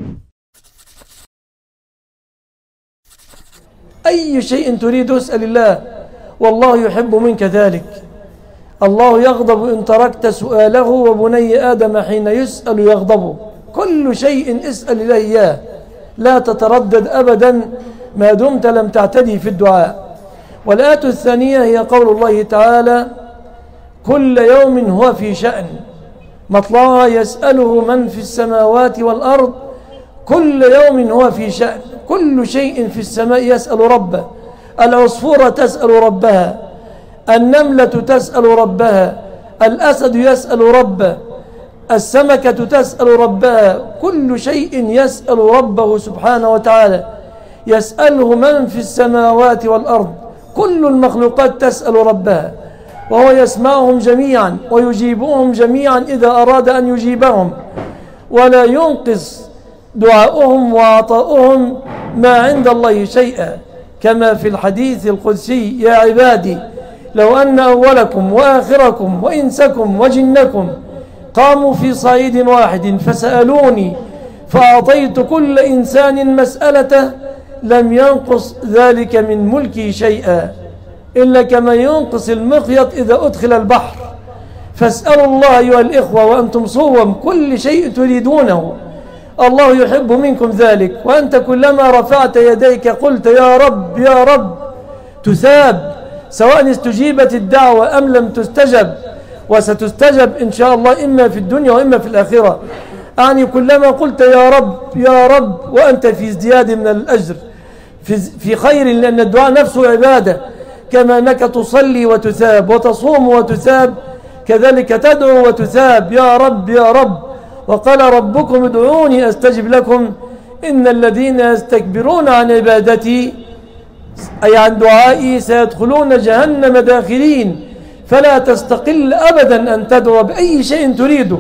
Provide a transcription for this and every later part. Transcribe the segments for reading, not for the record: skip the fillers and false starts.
أي شيء تريد اسأل الله، والله يحب منك ذلك. الله يغضب إن تركت سؤاله، وبني آدم حين يسأل يغضب. كل شيء اسأل الله إياه، لا تتردد أبدا ما دمت لم تعتدي في الدعاء. والآية الثانية هي قول الله تعالى: كل يوم هو في شأن. مطلعها: يسأله من في السماوات والأرض، كل يوم هو في شأن. كل شيء في السماء يسأل ربه. العصفورة تسأل ربها، النملة تسأل ربها، الأسد يسأل ربه، السمكة تسأل ربها. كل شيء يسأل ربه سبحانه وتعالى. يسأله من في السماوات والأرض، كل المخلوقات تسأل ربها، وهو يسمعهم جميعا ويجيبهم جميعا إذا أراد أن يجيبهم، ولا ينقص دعاؤهم وعطاؤهم ما عند الله شيئا، كما في الحديث القدسي: يا عبادي لو أن أولكم وآخركم وإنسكم وجنكم قاموا في صعيد واحد فسألوني فأعطيت كل إنسان مسألته لم ينقص ذلك من ملكي شيئا، إلا كما ينقص المخيط إذا أدخل البحر. فاسألوا الله أيها الإخوة وأنتم صوم كل شيء تريدونه، الله يحب منكم ذلك. وأنت كلما رفعت يديك قلت: يا رب يا رب، تثاب، سواء استجيبت الدعوة أم لم تستجب، وستستجب إن شاء الله إما في الدنيا وإما في الآخرة. يعني كلما قلت يا رب يا رب وأنت في ازدياد من الأجر، في خير، لأن الدعاء نفسه عبادة. كما أنك تصلي وتثاب، وتصوم وتثاب، كذلك تدعو وتثاب. يا رب يا رب. وقال ربكم ادعوني أستجب لكم إن الذين يستكبرون عن عبادتي، أي عن دعائي، سيدخلون جهنم داخلين. فلا تستقل أبدا أن تدعو بأي شيء تريده،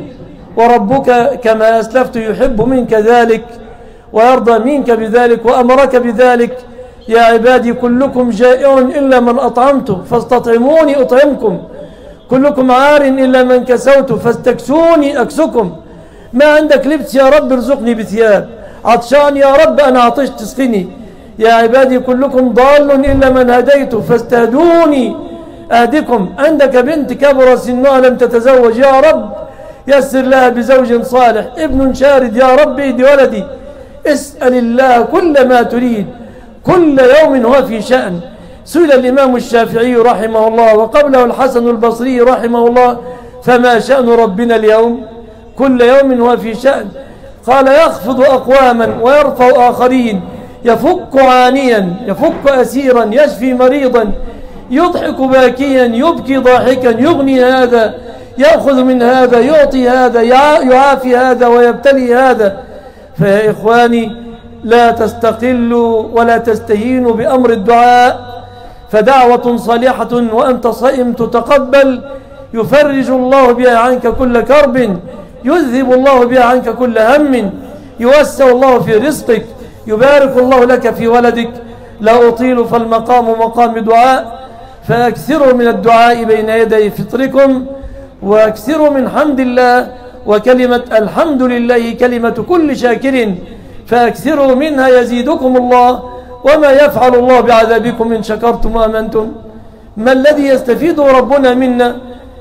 وربك كما أسلفت يحب منك ذلك ويرضى منك بذلك، وأمرك بذلك: يا عبادي كلكم جائع إلا من أطعمته فاستطعموني أطعمكم، كلكم عار إلا من كسوته فاستكسوني أكسكم. ما عندك لبس يا رب ارزقني بثياب، عطشان يا رب أنا عطشت تسقني. يا عبادي كلكم ضال إلا من هديته فاستهدوني أهدكم. عندك بنت كبر سنها لم تتزوج، يا رب يسر لها بزوج صالح، ابن شارد، يا رب اهد ولدي. اسأل الله كل ما تريد، كل يوم هو في شأن. سئل الإمام الشافعي رحمه الله وقبله الحسن البصري رحمه الله: فما شأن ربنا اليوم؟ كل يوم هو في شأن. قال: يخفض أقواما ويرفع آخرين، يفك عانيا، يفك أسيرا، يشفي مريضا، يضحك باكيا، يبكي ضاحكا، يغني هذا، يأخذ من هذا، يعطي هذا، يعافي هذا ويبتلي هذا. فيا إخواني، لا تستقلوا ولا تستهينوا بأمر الدعاء، فدعوة صالحة وأنت صائم تتقبل، يفرج الله بها عنك كل كرب، يذهب الله بها عنك كل هم، يوسع الله في رزقك، يبارك الله لك في ولدك. لا أطيل فالمقام مقام دعاء، فأكثروا من الدعاء بين يدي فطركم، وأكثروا من حمد الله. وكلمة الحمد لله كلمة كل شاكر، فأكثروا منها يزيدكم الله. وما يفعل الله بعذابكم إن شكرتم وآمنتم؟ ما الذي يستفيد ربنا منا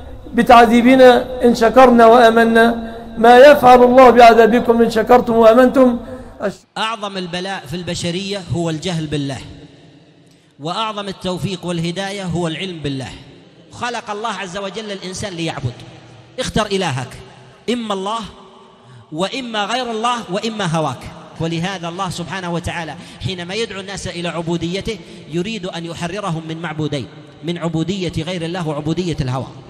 بتعذيبنا إن شكرنا وآمنا؟ ما يفعل الله بعذابكم إن شكرتم وآمنتم؟ أعظم البلاء في البشرية هو الجهل بالله، وأعظم التوفيق والهداية هو العلم بالله. خلق الله عز وجل الإنسان ليعبد. اختر إلهك، إما الله وإما غير الله وإما هواك. ولهذا الله سبحانه وتعالى حينما يدعو الناس إلى عبوديته يريد أن يحررهم من معبودين، من عبودية غير الله وعبودية الهوى.